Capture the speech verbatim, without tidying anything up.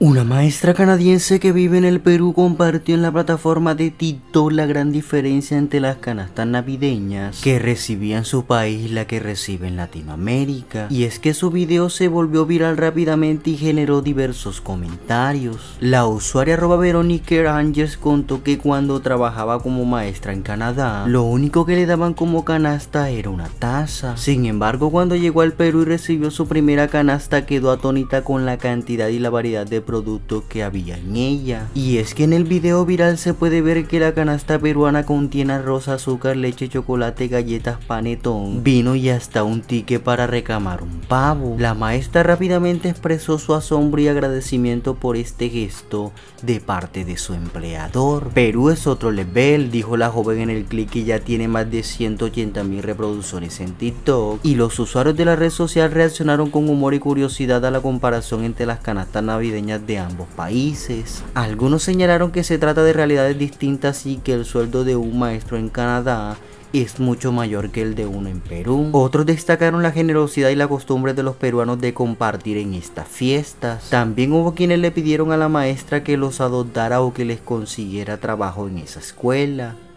Una maestra canadiense que vive en el Perú compartió en la plataforma de TikTok la gran diferencia entre las canastas navideñas que recibía en su país y la que recibe en Latinoamérica. Y es que su video se volvió viral rápidamente y generó diversos comentarios. La usuaria arroba Verónica Rangers contó que cuando trabajaba como maestra en Canadá, lo único que le daban como canasta era una taza. Sin embargo, cuando llegó al Perú y recibió su primera canasta, quedó atónita con la cantidad y la variedad de productos que había en ella. Y es que en el video viral se puede ver que la canasta peruana contiene arroz, azúcar, leche, chocolate, galletas, panetón, vino y hasta un ticket para reclamar un pavo. La maestra rápidamente expresó su asombro y agradecimiento por este gesto de parte de su empleador. Perú es otro level, dijo la joven en el clip, que ya tiene más de ciento ochenta mil reproducciones en TikTok, y los usuarios de la red social reaccionaron con humor y curiosidad a la comparación entre las canastas navideñas de ambos países. Algunos señalaron que se trata de realidades distintas y que el sueldo de un maestro en Canadá es mucho mayor que el de uno en Perú. Otros destacaron la generosidad y la costumbre de los peruanos de compartir en estas fiestas. También hubo quienes le pidieron a la maestra que los adoptara o que les consiguiera trabajo en esa escuela.